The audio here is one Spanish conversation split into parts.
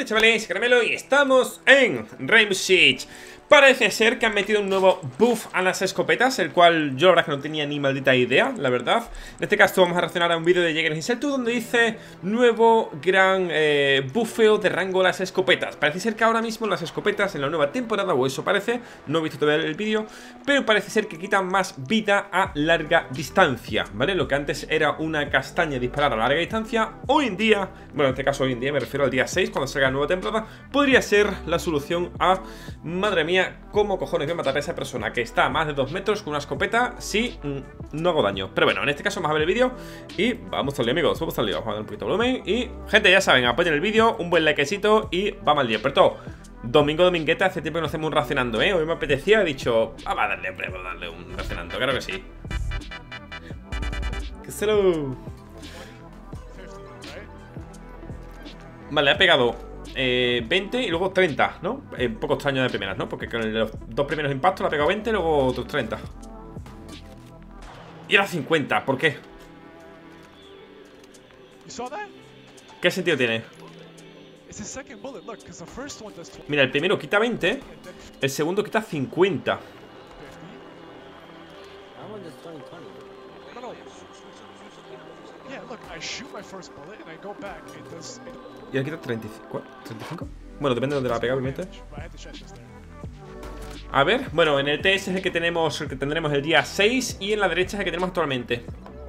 chavales, Caramelo y estamos en Rainbow Six. Parece ser que han metido un nuevo buff a las escopetas, el cual yo la verdad que no tenía ni maldita idea, la verdad. En este caso vamos a reaccionar a un vídeo de Jäger Inseltu donde dice nuevo gran buffeo de rango a las escopetas. Parece ser que ahora mismo las escopetas en la nueva temporada, o eso parece, no he visto todavía el vídeo, pero parece ser que quitan más vida a larga distancia, ¿vale? Lo que antes era una castaña disparar a larga distancia, hoy en día, bueno, en este caso hoy en día me refiero al día 6, cuando salga la nueva temporada, podría ser la solución a, madre mía, ¿cómo cojones voy a matar a esa persona que está a más de 2 metros con una escopeta si no hago daño? Pero bueno, en este caso vamos a ver el vídeo y vamos al lío, amigos, vamos al lío. Vamos a dar un poquito de volumen y, gente, ya saben, apoyen el vídeo, un buen likecito y vamos al lío. Pero todo, domingo, domingueta, hace tiempo que no hacemos un racionando, ¿eh? Hoy me apetecía, he dicho, vamos a darle, hombre, vamos a darle un racionando, claro que sí. ¡Que se lo... Vale, ha pegado 20 y luego 30, ¿no? Un poco extraño de primeras, ¿no? Porque con los dos primeros impactos le ha pegado 20 y luego otros 30. Y ahora 50, ¿por qué? ¿Qué sentido tiene? Mira, el primero quita 20, el segundo quita 50. Y ahora quita 35. ¿35? Bueno, depende de donde la pega, obviamente. A ver, bueno, en el TS es el que tenemos, el que tendremos el día 6. Y en la derecha es el que tenemos actualmente.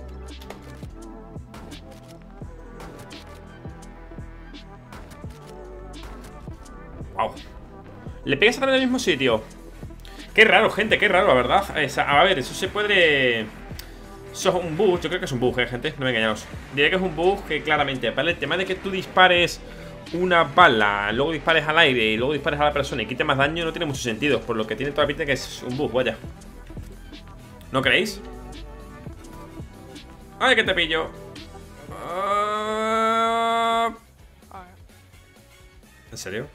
Wow. Le pega exactamente al mismo sitio. Qué raro, gente, qué raro, la verdad. A ver, eso se puede... Eso es un bug, yo creo que es un bug, gente, no me engañaros. Diré que es un bug que claramente, ¿vale? El tema de que tú dispares una bala, luego dispares al aire y luego dispares a la persona y quite más daño no tiene mucho sentido. Por lo que tiene toda la pinta que es un bug, vaya. ¿No creéis? ¡Ay, que te pillo! ¿En serio?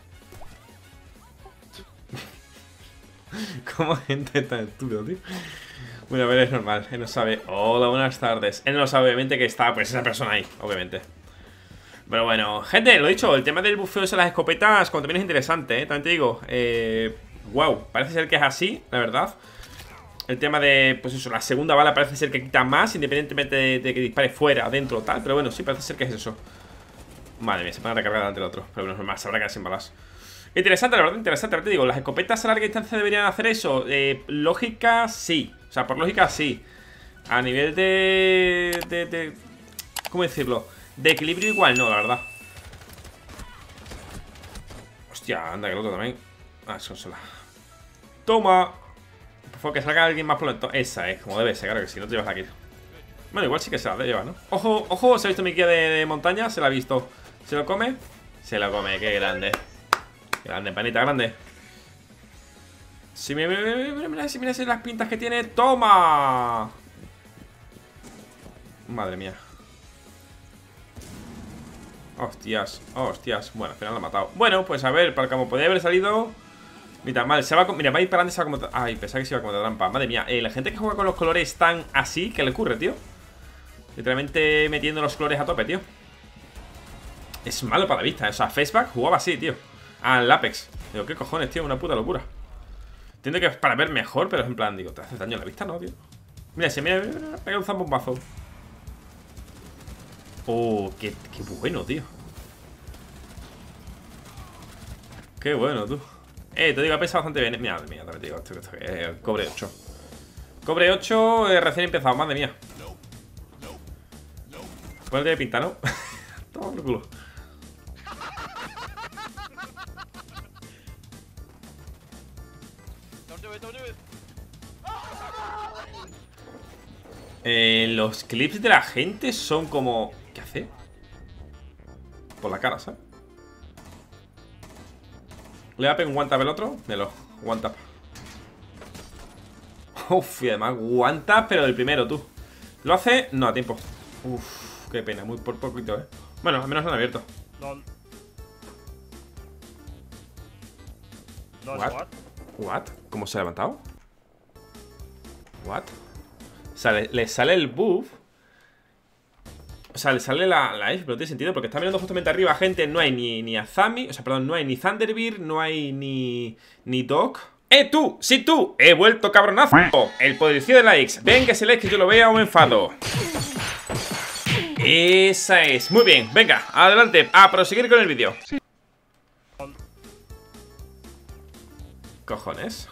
¿Cómo gente tan estúpida, tío? Bueno, a ver, es normal, él no sabe. Hola, buenas tardes. Él no sabe, obviamente, que está pues esa persona ahí, obviamente. Pero bueno, gente, lo dicho, el tema del bufeo de las escopetas, como también es interesante, también te digo. Wow, parece ser que es así, la verdad. El tema de, pues eso, la segunda bala parece ser que quita más, independientemente de que dispare fuera, adentro o tal. Pero bueno, sí, parece ser que es eso. Madre mía, se van a recargar delante del otro. Pero bueno, es normal, se habrá quedado sin balas. Interesante, la verdad, interesante. Te digo, las escopetas a larga distancia deberían hacer eso. Lógica, sí. O sea, por lógica, sí. A nivel de ¿cómo decirlo? De equilibrio igual no, la verdad. Hostia, anda que el otro también. Ah, es consola. Toma. Por favor, que salga alguien más pronto. Esa es, como debe ser, claro que si no te llevas la kill. Bueno, igual sí que se la lleva, ¿no? Ojo, ojo, se ha visto mi guía de montaña. Se la ha visto. ¿Se lo come? Se lo come, qué grande. Grande, panita, grande. Si mira las pintas que tiene. ¡Toma! Madre mía. Hostias, hostias. Bueno, al final lo ha matado. Bueno, pues a ver, para como podría haber salido ni tan mal. Mira, va a ir para adelante, se va como... Ay, pensaba que se iba como de trampa. Madre mía, la gente que juega con los colores tan así, ¿qué le ocurre, tío? Literalmente metiendo los colores a tope, tío. Es malo para la vista. O sea, Faceback jugaba así, tío. Al Apex. Digo, ¿qué cojones, tío? Una puta locura. Entiendo que es para ver mejor, pero es en plan, digo, ¿te hace daño a la vista? No, tío. Mira, mira, pega un zambombazo. Oh, qué bueno, tío. Qué bueno, tú. Te digo, ha pesado bastante bien. Mira, mía, te digo, cobre 8. Cobre 8, recién empezado, madre mía. Pues tiene pinta, ¿no? Toma por culo. Los clips de la gente son como... ¿Qué hace? Por la cara, ¿sabes? Le va a pegar un one tap el otro. Míralo, one tap. Uff, y además one tap, pero del primero, tú. ¿Lo hace? No, a tiempo. Uff, qué pena, muy por poquito, Bueno, al menos lo han abierto. What? ¿Cómo se ha levantado? What? O sea, le sale el buff. O sea, le sale la F, pero no tiene sentido. Porque está mirando justamente arriba, gente. No hay ni Azami. O sea, perdón, no hay ni Thunderbird. No hay ni Doc. Tú, sí tú, he vuelto cabronazo. El poderío de likes. Ven que ese like que yo lo vea o me enfado. Esa es, muy bien, venga, adelante, a proseguir con el vídeo. Cojones.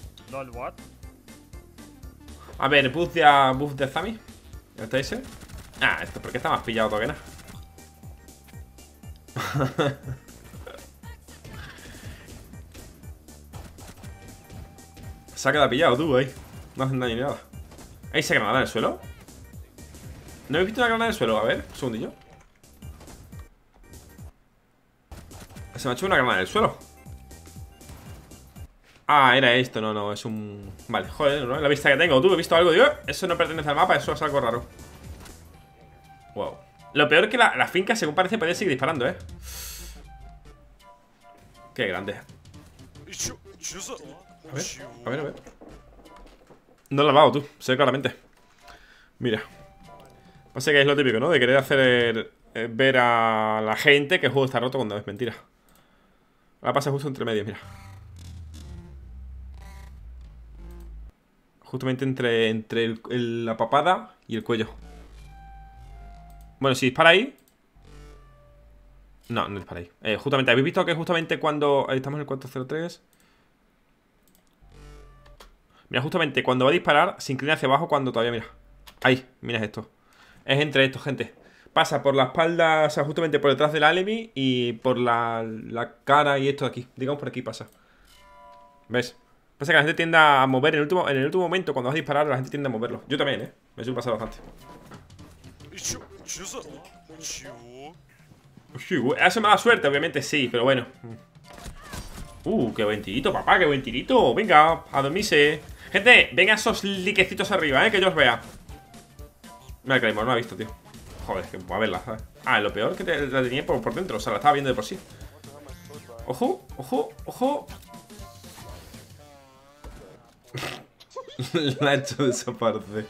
A ver, buff de Azami. ¿Está ese? Ah, esto porque está más pillado todavía nada. Se ha quedado pillado tú ahí. No hacen daño ni nada. ¿Hay esa granada en el suelo? ¿No he visto una granada en el suelo? A ver, un segundillo. Se me ha hecho una granada en el suelo. Ah, era esto, no, es un... Vale, joder, ¿no? La vista que tengo, tú, he visto algo, digo, eso no pertenece al mapa, eso es algo raro. Wow. Lo peor es que la finca, según parece, puede seguir disparando, Qué grande. A ver. No lo he lavado, tú, se ve claramente. Mira. Pasa que es lo típico, ¿no? De querer hacer ver a la gente que el juego está roto cuando es mentira. Ahora pasa justo entre medios, mira. Justamente entre la papada y el cuello. Bueno, si dispara ahí. No dispara ahí. Justamente, ¿habéis visto que justamente cuando... Ahí estamos en el 403. Mira, justamente cuando va a disparar se inclina hacia abajo cuando todavía, mira. Ahí, mira esto. Es entre estos, gente. Pasa por la espalda, o sea, justamente por detrás del enemy y por la cara y esto de aquí. Digamos por aquí pasa. ¿Ves? Pasa que la gente tiende a mover en el último momento, cuando vas a disparar, la gente tiende a moverlo. Yo también, me suele pasar bastante. Eso me da suerte, obviamente sí, pero bueno. Qué buen tirito, papá, qué buen tirito. Venga, a dormirse. Gente, venga esos liquecitos arriba, que yo os vea. Mira, Claymore, no ha visto, tío. Joder, que a verla, ¿sabes? Ah, lo peor que la tenía por dentro, o sea, la estaba viendo de por sí. Ojo, ojo, ojo. La he hecho desaparecer.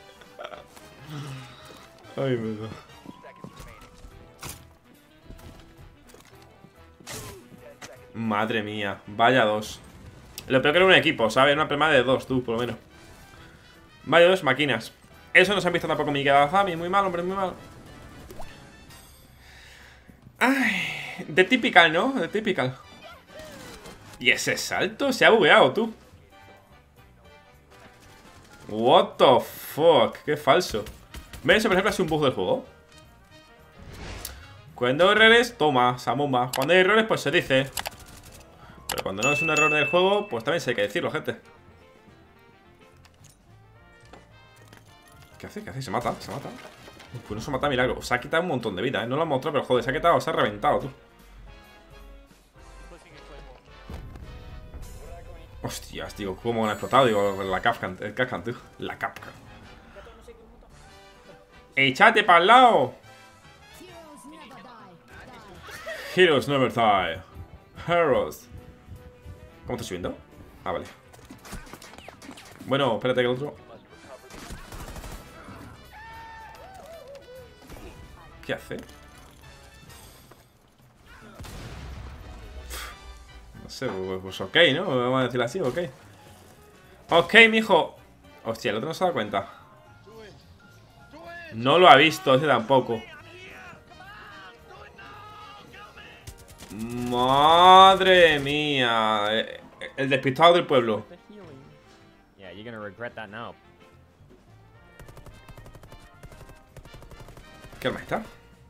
Ay, me da. Madre mía, vaya dos. Lo peor que era un equipo, ¿sabes? Una prema de dos, tú, por lo menos. Vaya dos máquinas. Eso no se han visto tampoco mi quedada Zami. Muy mal, hombre, muy mal. Ay, de typical, ¿no? De typical. Y ese salto se ha bugueado, tú. What the fuck, qué falso. ¿Ves? Eso, por ejemplo, es un bug del juego. Cuando hay errores, toma, Samomba. Cuando hay errores, pues se dice. Pero cuando no es un error del juego, pues también se hay que decirlo, gente. ¿Qué hace? ¿Qué hace? Se mata, se mata. Pues no se mata milagro. Se ha quitado un montón de vida, No lo han mostrado, pero joder, se ha quitado, se ha reventado, tú. Hostias, tío, cómo han explotado. Digo, la Capcan, el Capcan, tío. La Capcan. ¡Échate para el lado! Heroes never die. Heroes. ¿Cómo está subiendo? Ah, vale. Bueno, espérate que el otro. ¿Qué hace? No sé, pues ok, ¿no? Vamos a decirlo así, ok. Ok, mijo. Hostia, el otro no se ha dado cuenta. No lo ha visto, ese tampoco. Madre mía. El despistado del pueblo. ¿Qué arma está?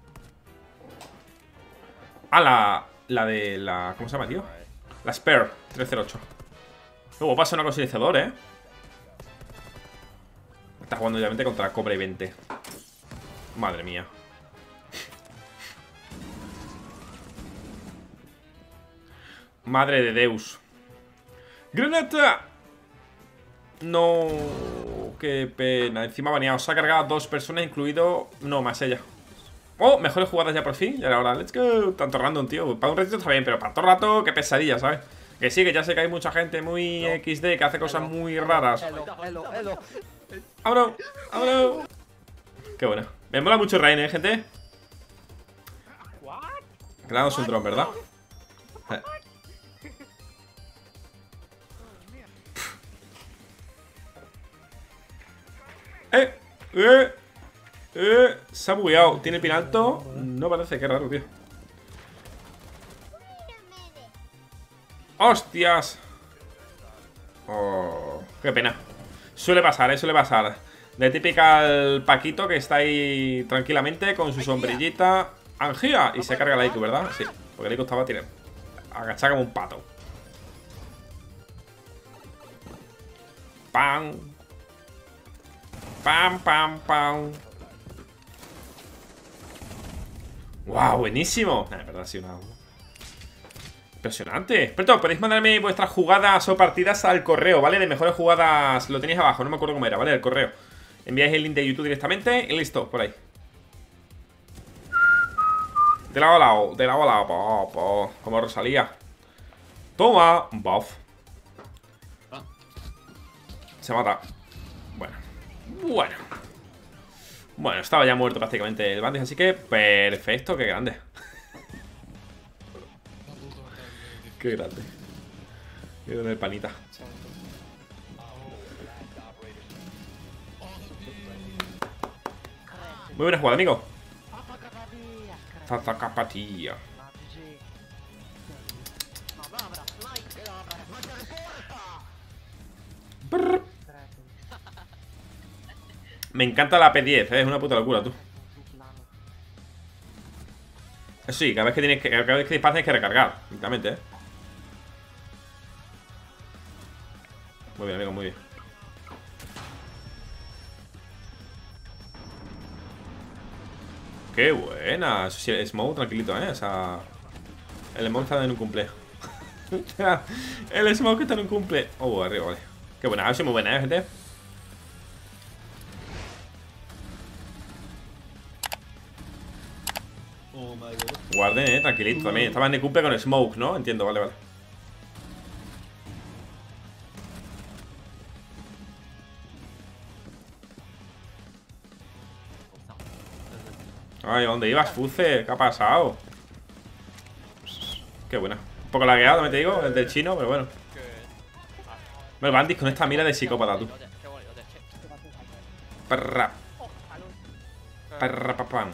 Ah, la de la... ¿Cómo se llama, tío? La Spare 308. Luego pasa con silenciador, Está jugando obviamente contra Cobra y 20. Madre mía. Madre de Deus. ¡Granata! No, qué pena. Encima baneado. Se ha cargado a 2 personas, incluido... No, más ella. Oh, mejores jugadas ya por fin. Y ahora, let's go. Tanto random, tío. Para un ratito está bien, pero para todo rato, qué pesadilla, ¿sabes? Que sí, que ya sé que hay mucha gente muy XD que hace cosas muy raras. ¡Vámonos! ¡Vámonos! Qué buena. Me mola mucho Rain, gente. Claro, es un dron, ¿verdad? Se ha bugueado. ¿Tiene pin alto? No parece, qué raro, tío. ¡Hostias! Oh, qué pena. Suele pasar, suele pasar. De típica el Paquito que está ahí tranquilamente con su sombrillita. ¡Angía! Y se carga la IQ, ¿verdad? Sí, porque el IQ estaba agachado como un pato. ¡Pam! ¡Pam, pam, pam! ¡Wow! ¡Buenísimo! En verdad ha sido una... impresionante. Pero podéis mandarme vuestras jugadas o partidas al correo, ¿vale? De mejores jugadas, lo tenéis abajo, no me acuerdo cómo era, ¿vale? El correo. Enviáis el link de YouTube directamente y listo, por ahí. De lado a lado, de lado a lado, como Rosalía. Toma, buff. Se mata. Bueno, estaba ya muerto prácticamente el Bandit, así que perfecto, qué grande. Qué grande. Qué grande el panita. Muy buena jugada, amigo. Zapatilla. Me encanta la P10, es una puta locura, tú. Eso sí, cada vez que disparas tienes que recargar, literalmente, Muy bien, amigo, muy bien. Qué buena. Eso sí, el Smoke tranquilito, O sea, el Smoke está en un cumple. El Smoke está en un cumple. Oh, arriba, vale. Qué buena, ha sido muy buena, gente. Guarden, tranquilito también. Estaban de cumple con el Smoke, ¿no? Entiendo, vale, vale. Ay, ¿dónde ibas, Fuce? ¿Qué ha pasado? Qué buena. Un poco lagueado, me te digo, el del chino, pero bueno. Me Bandit con esta mira de psicópata, tú. Perra. Perra, papán.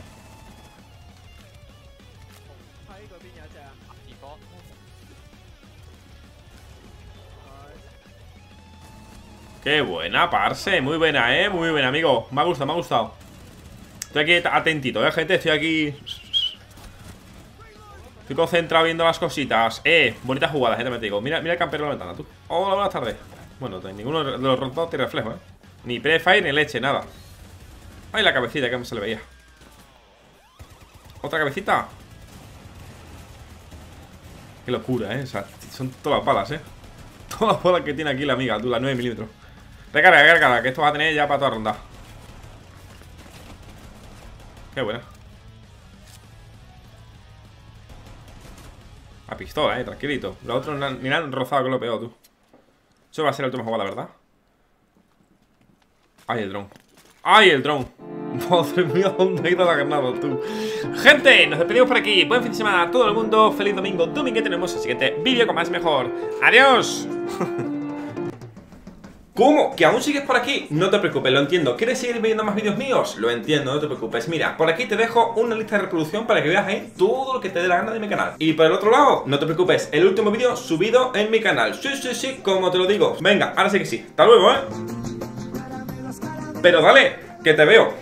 Qué buena, parce. Muy buena, muy buena, amigo. Me ha gustado, me ha gustado. Estoy aquí atentito, gente. Estoy aquí. Estoy concentrado viendo las cositas. Bonita jugada, gente, me te digo. Mira, mira el campero en la ventana, tú. Hola, buenas tardes. Bueno, ninguno de los rotos tiene reflejo, Ni prefire, ni leche, nada. Ay, la cabecita, que no se le veía. Otra cabecita. Qué locura, O sea, son todas las balas, Todas las balas que tiene aquí la amiga, tú, la 9 milímetros. Recarga, recarga, que esto va a tener ya para toda ronda. Qué buena. A pistola, tranquilito. Los otros ni la han rozado, que lo peor, tú. Eso va a ser la última jugada, ¿verdad? ¡Ay, el dron! ¡Ay, el dron! Madre mía, ¿dónde ha ido la granada, tú? Gente, nos despedimos por aquí. Buen fin de semana a todo el mundo. Feliz domingo, domingo. Tenemos el siguiente vídeo con más mejor. ¡Adiós! ¿Cómo? ¿Que aún sigues por aquí? No te preocupes, lo entiendo. ¿Quieres seguir viendo más vídeos míos? Lo entiendo, no te preocupes. Mira, por aquí te dejo una lista de reproducción para que veas ahí todo lo que te dé la gana de mi canal. Y por el otro lado, no te preocupes, el último vídeo subido en mi canal. Sí, sí, sí, como te lo digo. Venga, ahora sí que sí. Hasta luego, Pero dale, que te veo.